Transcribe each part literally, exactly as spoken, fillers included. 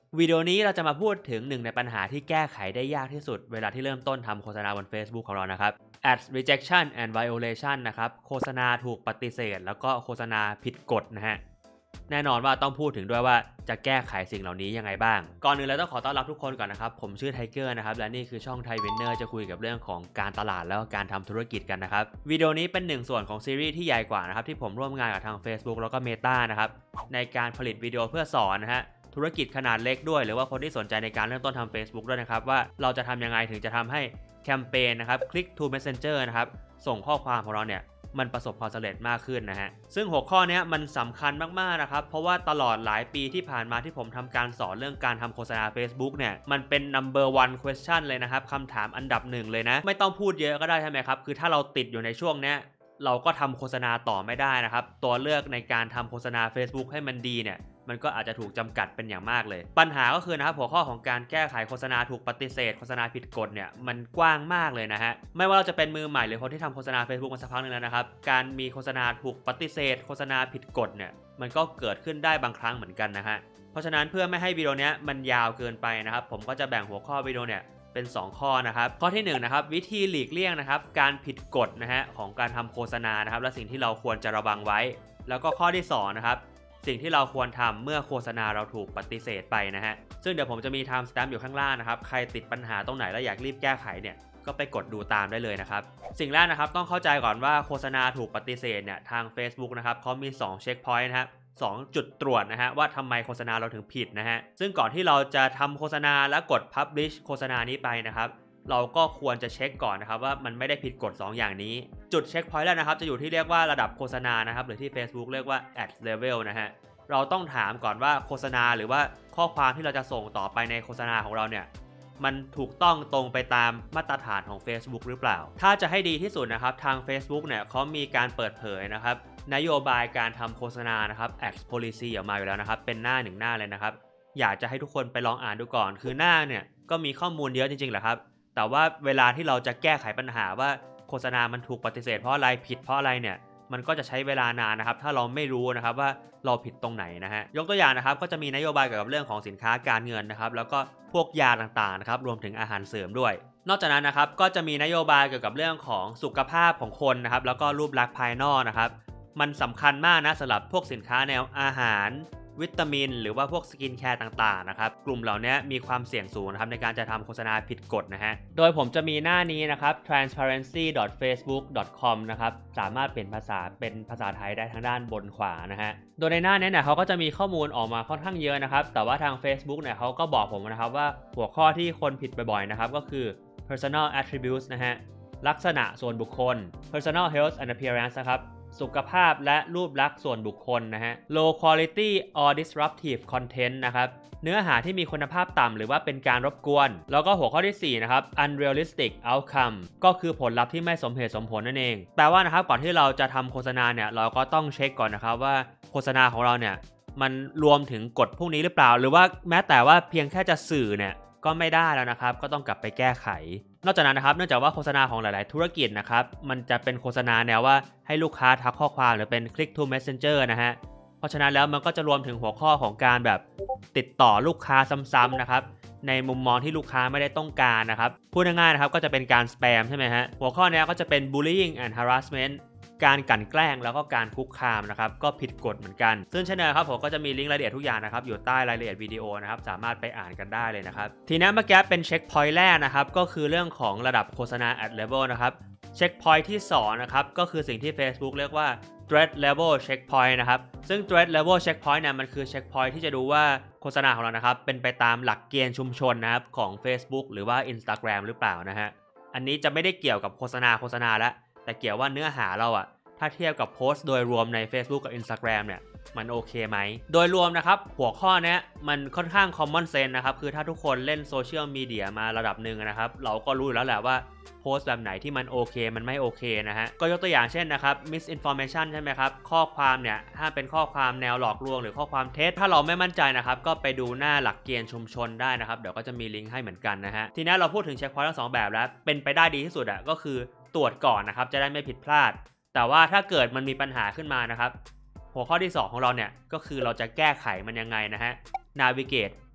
วิดีโอนี้เราจะมาพูดถึงหนึ่งในปัญหาที่แก้ไขได้ยากที่สุดเวลาที่เริ่มต้นทำโฆษณาบน Facebook ของเรานะครับ Ads rejection and violation นะครับโฆษณาถูกปฏิเสธแล้วก็โฆษณาผิดกฎนะฮะแน่นอนว่าต้องพูดถึงด้วยว่าจะแก้ไขสิ่งเหล่านี้ยังไงบ้างก่อนอื่นเลยต้องขอต้อนรับทุกคนก่อนนะครับผมชื่อไทเกอร์นะครับและนี่คือช่องไทยวินเนอร์จะคุยกับเรื่องของการตลาดแล้วก็การทำธุรกิจกันนะครับวิดีโอนี้เป็นหนึ่งส่วนของซีรีส์ที่ใหญ่กว่านะครับที่ผมร่วมงานกับทาง Facebook แล้วก็ Meta นะครับในการผลิตวิดีโอเพื่อสอนนะฮะธุรกิจขนาดเล็กด้วยหรือว่าคนที่สนใจในการเริ่มต้นทำ Facebook ด้วยนะครับว่าเราจะทำยังไงถึงจะทำให้แคมเปญนะครับ Click to Messenger นะครับส่งข้อความของเราเนี่ยมันประสบความสำเร็จมากขึ้นนะฮะซึ่งหัวข้อนี้มันสำคัญมากๆนะครับเพราะว่าตลอดหลายปีที่ผ่านมาที่ผมทำการสอนเรื่องการทำโฆษณา Facebook เนี่ยมันเป็น number one question เลยนะครับคำถามอันดับหนึ่งเลยนะไม่ต้องพูดเยอะก็ได้ใช่ไหมครับคือถ้าเราติดอยู่ในช่วงนี้เราก็ทำโฆษณาต่อไม่ได้นะครับตัวเลือกในการทำโฆษณา Facebook ให้มันดีเนี่ยมันก็อาจจะถูกจำกัดเป็นอย่างมากเลยปัญหาก็คือนะครับหัวข้อของการแก้ไขโฆษณาถูกปฏิเสธโฆษณาผิดกฎเนี่ยมันกว้างมากเลยนะฮะไม่ว่าเราจะเป็นมือใหม่หรือคนที่ทำโฆษณา Facebook มาสักพักนึงแล้วนะครับการมีโฆษณาถูกปฏิเสธโฆษณาผิดกฎเนี่ยมันก็เกิดขึ้นได้บางครั้งเหมือนกันนะฮะเพราะฉะนั้นเพื่อไม่ให้วิดีโอนี้มันยาวเกินไปนะครับผมก็จะแบ่งหัวข้อวิดีโอเนี่ยเป็นสองข้อนะครับข้อที่หนึ่งนะครับวิธีหลีกเลี่ยงนะครับการผิดกฎนะฮะของการทำโฆษณานะครับและสิ่งที่เราควรจะระวังไว้แล้วก็ข้อที่สองนะครับสิ่งที่เราควรทำเมื่อโฆษณาเราถูกปฏิเสธไปนะฮะซึ่งเดี๋ยวผมจะมี time stamp อยู่ข้างล่างนะครับใครติดปัญหาตรงไหนแล้วอยากรีบแก้ไขเนี่ยก็ไปกดดูตามได้เลยนะครับสิ่งแรกนะครับต้องเข้าใจก่อนว่าโฆษณาถูกปฏิเสธเนี่ยทาง Facebook นะครับเขามีสองเช็คพอยต์นะครับสองจุดตรวจนะฮะว่าทำไมโฆษณาเราถึงผิดนะฮะซึ่งก่อนที่เราจะทำโฆษณาและกด Publish โฆษณานี้ไปนะครับเราก็ควรจะเช็คก่อนนะครับว่ามันไม่ได้ผิดกฎสองอย่างนี้จุดเช็คพอยต์แรกนะครับจะอยู่ที่เรียกว่าระดับโฆษณานะครับหรือที่ Facebook เรียกว่า Ad Level นะฮะเราต้องถามก่อนว่าโฆษณาหรือว่าข้อความที่เราจะส่งต่อไปในโฆษณาของเราเนี่ยมันถูกต้องตรงไปตามมาตรฐานของ Facebook หรือเปล่าถ้าจะให้ดีที่สุดนะครับทาง Facebook เนี่ยเขามีการเปิดเผยนะครับนโยบายการทำโฆษณานะครับ Ad Policy ออกมาอยู่แล้วนะครับเป็นหน้าหนึ่งหน้าเลยนะครับอยากจะให้ทุกคนไปลองอ่านดูก่อนคือหน้าเนี่ยก็มีข้อมูลเยอะจริงๆแหละครับแต่ว่าเวลาที่เราจะแก้ไขปัญหาว่าโฆษณามันถูกปฏิเสธเพราะอะไรผิดเพราะอะไรเนี่ยมันก็จะใช้เวลานานนะครับถ้าเราไม่รู้นะครับว่าเราผิดตรงไหนนะฮะยกตัวอย่างนะครับก็จะมีนโยบายเกี่ยวกับเรื่องของสินค้าการเงินนะครับแล้วก็พวกยาต่างๆนะครับรวมถึงอาหารเสริมด้วยนอกจากนั้นนะครับก็จะมีนโยบายเกี่ยวกับเรื่องของสุขภาพของคนนะครับแล้วก็รูปลักษณ์ภายนอกนะครับมันสำคัญมากนะสำหรับพวกสินค้าแนวอาหารวิตามินหรือว่าพวกสกินแคร์ต่างๆนะครับกลุ่มเหล่านี้มีความเสี่ยงสูงนะครับในการจะทำโฆษณาผิดกฎนะฮะโดยผมจะมีหน้านี้นะครับ transparency dot facebook dot com นะครับสามารถเปลี่ยนภาษาเป็นภาษาไทยได้ทางด้านบนขวานะฮะโดยในหน้านี้เนี่ยเขาก็จะมีข้อมูลออกมาค่อนข้างเยอะนะครับแต่ว่าทาง Facebook เนี่ยเขาก็บอกผมนะครับว่าหัวข้อที่คนผิดบ่อยๆนะครับก็คือ personal attributes นะฮะลักษณะส่วนบุคคล personal health and appearance นะครับสุขภาพและรูปลักษณ์ส่วนบุคคลนะฮะ low quality or disruptive content นะครับเนื้อหาที่มีคุณภาพต่ำหรือว่าเป็นการรบกวนแล้วก็หัวข้อที่สี่นะครับ unrealistic outcome ก็คือผลลัพธ์ที่ไม่สมเหตุสมผลนั่นเองแปลว่านะครับก่อนที่เราจะทำโฆษณาเนี่ยเราก็ต้องเช็คก่อนนะครับว่าโฆษณาของเราเนี่ยมันรวมถึงกฎพวกนี้หรือเปล่าหรือว่าแม้แต่ว่าเพียงแค่จะสื่อเนี่ยก็ไม่ได้แล้วนะครับก็ต้องกลับไปแก้ไขนอกจากนั้นนะครับเนื่องจากว่าโฆษณาของหลายๆธุรกิจนะครับมันจะเป็นโฆษณาแนวว่าให้ลูกค้าทักข้อความหรือเป็น Click to Messenger นะฮะเพราะฉะนั้นแล้วมันก็จะรวมถึงหัวข้อของการแบบติดต่อลูกค้าซ้ำๆนะครับในมุมมองที่ลูกค้าไม่ได้ต้องการนะครับพูดง่ายๆนะครับก็จะเป็นการสแปมใช่ไหมฮะหัวข้อนี้ก็จะเป็น bullying and harassment การกลั่นแกล้งแล้วก็การคุกคามนะครับก็ผิดกฎเหมือนกันซึ่งเช่นเดิมครับผมก็จะมีลิงก์รายละเอียดทุกอย่างนะครับอยู่ใต้รายละเอียดวิดีโอนะครับสามารถไปอ่านกันได้เลยนะครับทีนี้เมื่อกี้เป็นเช็คพอยต์แรกนะครับก็คือเรื่องของระดับโฆษณา ad level นะครับเช็คพอยต์ที่สองนะครับก็คือสิ่งที่ Facebook เรียกว่า threat level checkpoint นะครับซึ่ง threat level checkpoint เนี่ยมันคือเช็คพอยต์ที่จะดูว่าโฆษณาของเรานะครับเป็นไปตามหลักเกณฑ์ชุมชนนะครับของ Facebook หรือว่า Instagram หรือเปล่านะฮะอันนี้จะไม่ได้เกี่ยวกับโฆษณาโฆษณาแล้วแต่เกี่ยวว่าเนื้อหาเราอะถ้าเทียบกับโพสต์โดยรวมใน Facebook กับ Instagram เนี่ยมันโอเคไหมโดยรวมนะครับหัวข้อนี้มันค่อนข้าง common sense นะครับคือถ้าทุกคนเล่นโซเชียลมีเดียมาระดับหนึ่งนะครับเราก็รู้แล้วแหละว่าโพสต์แบบไหนที่มันโอเคมันไม่โอเคนะฮะก็ยกตัวอย่างเช่นนะครับ misinformation ใช่ไหมครับข้อความเนี่ยห้ามเป็นข้อความแนวหลอกลวงหรือข้อความเท็จถ้าเราไม่มั่นใจนะครับก็ไปดูหน้าหลักเกณฑ์ชุมชนได้นะครับเดี๋ยวก็จะมีลิงก์ให้เหมือนกันนะฮะทีนี้เราพูดถึงเช็คพอยต์ทั้งสองแบบแล้วเป็นไปได้ดีที่สุดอะก็คือตรวจก่อนนะครับจะได้ไม่ผิดพลาดแต่ว่าถ้าเกิดมันมีปัญหาขึ้นมานะครับหัวข้อที่สองของเราเนี่ยก็คือเราจะแก้ไขมันยังไงนะฮะ navigate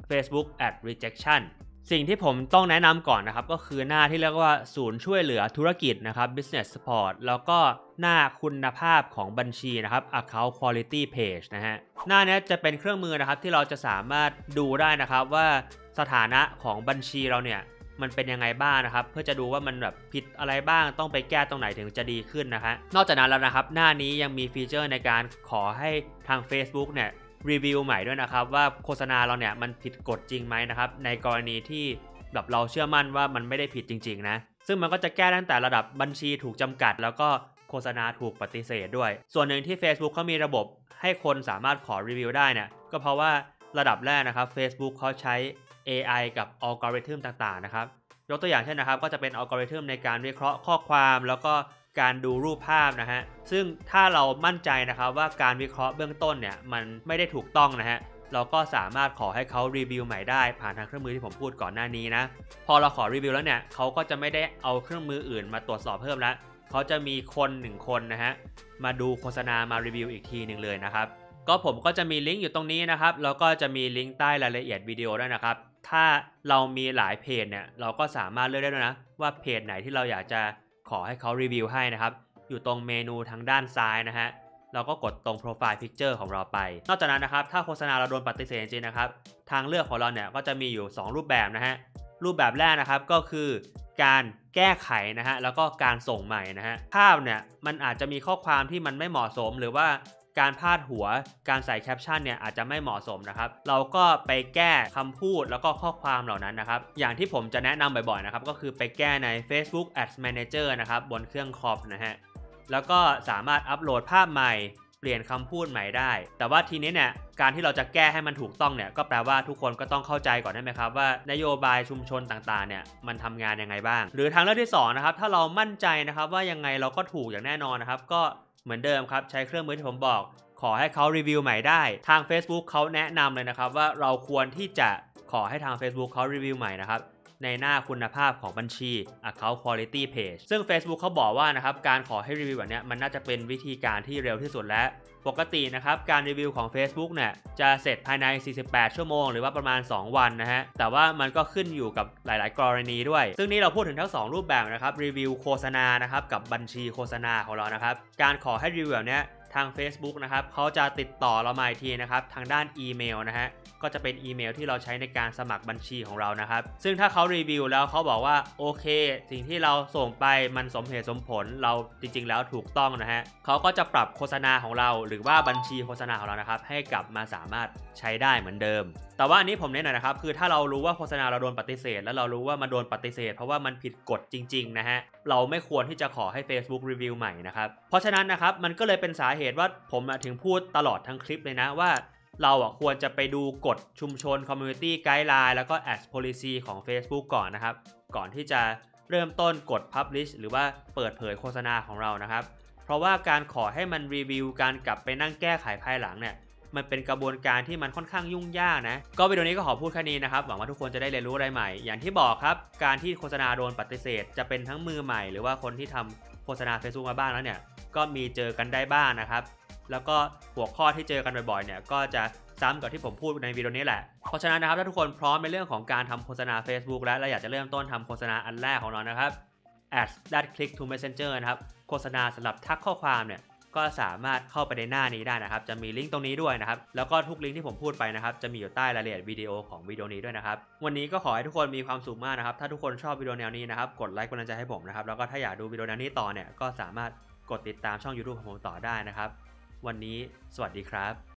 Facebook Ad Rejection สิ่งที่ผมต้องแนะนำก่อนนะครับก็คือหน้าที่เรียกว่าศูนย์ช่วยเหลือธุรกิจนะครับ Business Support แล้วก็หน้าคุณภาพของบัญชีนะครับ Account Quality Page นะฮะหน้านี้จะเป็นเครื่องมือนะครับที่เราจะสามารถดูได้นะครับว่าสถานะของบัญชีเราเนี่ยมันเป็นยังไงบ้างนะครับเพื่อจะดูว่ามันแบบผิดอะไรบ้างต้องไปแก้ตรงไหนถึงจะดีขึ้นนะฮะนอกจากนั้นแล้วนะครับหน้านี้ยังมีฟีเจอร์ในการขอให้ทาง Facebook เนี่ยรีวิวใหม่ด้วยนะครับว่าโฆษณาเราเนี่ยมันผิดกฎจริงไหมนะครับในกรณีที่แบบเราเชื่อมั่นว่ามันไม่ได้ผิดจริงๆนะซึ่งมันก็จะแก้ตั้งแต่ระดับบัญชีถูกจำกัดแล้วก็โฆษณาถูกปฏิเสธด้วยส่วนหนึ่งที่ Facebook เขามีระบบให้คนสามารถขอรีวิวได้เนี่ยก็เพราะว่าระดับแรกนะครับ Facebook เขาใช้ เอ ไอ กับอัลกอริทึมต่างๆนะครับยกตัวอย่างเช่นนะครับก็จะเป็นอัลกอริทึมในการวิเคราะห์ข้อความแล้วก็การดูรูปภาพนะฮะซึ่งถ้าเรามั่นใจนะครับว่าการวิเคราะห์เบื้องต้นเนี่ยมันไม่ได้ถูกต้องนะฮะเราก็สามารถขอให้เขารีวิวใหม่ได้ผ่านทางเครื่องมือที่ผมพูดก่อนหน้านี้นะพอเราขอรีวิวแล้วเนี่ยเขาก็จะไม่ได้เอาเครื่องมืออื่นมาตรวจสอบเพิ่มแล้วเขาจะมีคนหนึ่งคนนะฮะมาดูโฆษณามารีวิวอีกทีหนึ่งเลยนะครับก็ผมก็จะมีลิงก์อยู่ตรงนี้นะครับแล้วก็จะมีลิงก์ใต้รายละเอียดวิดีโอด้วยนะครับถ้าเรามีหลายเพจเนี่ยเราก็สามารถเลือกได้ด้วยนะว่าเพจไหนที่เราอยากจะขอให้เขารีวิวให้นะครับอยู่ตรงเมนูทางด้านซ้ายนะฮะเราก็กดตรง Profile Picture ของเราไปนอกจากนั้นนะครับถ้าโฆษณาเราโดนปฏิเสธจริงๆนะครับทางเลือกของเราเนี่ยก็จะมีอยู่สองรูปแบบนะฮะรูปแบบแรกนะครับก็คือการแก้ไขนะฮะแล้วก็การส่งใหม่นะฮะภาพเนี่ยมันอาจจะมีข้อความที่มันไม่เหมาะสมหรือว่าการพาดหัวการใส่แคปชั่นเนี่ยอาจจะไม่เหมาะสมนะครับเราก็ไปแก้คำพูดแล้วก็ข้อความเหล่านั้นนะครับอย่างที่ผมจะแนะนำบ่อยๆนะครับก็คือไปแก้ใน Facebook Ads Manager นะครับบนเครื่องคอมนะฮะแล้วก็สามารถอัปโหลดภาพใหม่เปลี่ยนคำพูดใหม่ได้แต่ว่าทีนี้เนี่ยการที่เราจะแก้ให้มันถูกต้องเนี่ยก็แปลว่าทุกคนก็ต้องเข้าใจก่อนได้ไหมครับว่านโยบายชุมชนต่างๆเนี่ยมันทำงานยังไงบ้างหรือทางเลือกที่สองนะครับถ้าเรามั่นใจนะครับว่ายังไงเราก็ถูกอย่างแน่นอนนะครับก็เหมือนเดิมครับใช้เครื่องมือที่ผมบอกขอให้เขารีวิวใหม่ได้ทาง Facebook เขาแนะนำเลยนะครับว่าเราควรที่จะขอให้ทาง Facebook เขารีวิวใหม่นะครับในหน้าคุณภาพของบัญชี Account Quality Page ซึ่ง Facebook เขาบอกว่านะครับการขอให้รีวิวแบบนี้มันน่าจะเป็นวิธีการที่เร็วที่สุดและปกตินะครับการรีวิวของ Facebook เนี่ยจะเสร็จภายในสี่สิบแปดชั่วโมงหรือว่าประมาณสองวันนะฮะแต่ว่ามันก็ขึ้นอยู่กับหลายๆกรณีด้วยซึ่งนี่เราพูดถึงทั้งสองรูปแบบนะครับรีวิวโฆษณานะครับกับบัญชีโฆษณาของเรานะครับการขอให้รีวิวแบบนี้ทาง Facebook นะครับเขาจะติดต่อเรามาอีกทีนะครับทางด้านอีเมลนะฮะก็จะเป็นอีเมลที่เราใช้ในการสมัครบัญชีของเรานะครับซึ่งถ้าเขารีวิวแล้วเขาบอกว่าโอเคสิ่งที่เราส่งไปมันสมเหตุสมผลเราจริงๆแล้วถูกต้องนะฮะเขาก็จะปรับโฆษณาของเราหรือว่าบัญชีโฆษณาของเรานะครับให้กลับมาสามารถใช้ได้เหมือนเดิมแต่ว่าอันนี้ผมเน้นหน่อยนะครับคือถ้าเรารู้ว่าโฆษณาเราโดนปฏิเสธแล้วเรารู้ว่ามันโดนปฏิเสธเพราะว่ามันผิดกฎจริงๆนะฮะเราไม่ควรที่จะขอให้ Facebook รีวิวใหม่นะครับเพราะฉะนั้นนะครับมันก็เลยเป็นสาเหตุว่าผมถึงพูดตลอดทั้งคลิปเลยนะว่าเราอ่ะควรจะไปดูกฎชุมชน Community Guideline แล้วก็ Ads Policy ของ Facebook ก่อนนะครับก่อนที่จะเริ่มต้นกด Publish หรือว่าเปิดเผยโฆษณาของเรานะครับเพราะว่าการขอให้มันรีวิวการกลับไปนั่งแก้ไขภายหลังเนี่ยมันเป็นกระบวนการที่มันค่อนข้างยุ่งยากนะก็วิดีโอนี้ก็ขอพูดแค่นี้นะครับหวังว่าทุกคนจะได้เรียนรู้อะไรใหม่อย่างที่บอกครับการที่โฆษณาโดนปฏิเสธจะเป็นทั้งมือใหม่หรือว่าคนที่ทำโฆษณา Facebook มาบ้างแล้วเนี่ยก็มีเจอกันได้บ้าง นะครับแล้วก็หัวข้อที่เจอกันบ่อยๆเนี่ยก็จะซ้ำกับที่ผมพูดในวิดีโอนี้แหละเพราะฉะนั้นนะครับถ้าทุกคนพร้อมในเรื่องของการทำโฆษณา Facebook แล้วและอยากจะเริ่มต้นทำโฆษณาอันแรกของเรานะครับ Ads that click to Messenger นะครับโฆษณาสำหรับทักข้อความเนี่ยก็สามารถเข้าไปในหน้านี้ได้นะครับจะมีลิงก์ตรงนี้ด้วยนะครับแล้วก็ทุกลิงก์ที่ผมพูดไปนะครับจะมีอยู่ใต้รายละเอียดวิดีโอของวิดีโอนี้ด้วยนะครับวันนี้ก็ขอให้ทุกคนมีความสุขมากนะครับถ้าทุกคนชอบวิดีโอแนวนี้นะครับกดไลค์กดกำลังใจให้ผมนะครับแล้วก็ถ้าอยากดูวิดีโอแนวนี้ต่อเนี่ยก็สามารถกดติดตามช่อง YouTube ของผมต่อได้นะครับวันนี้สวัสดีครับ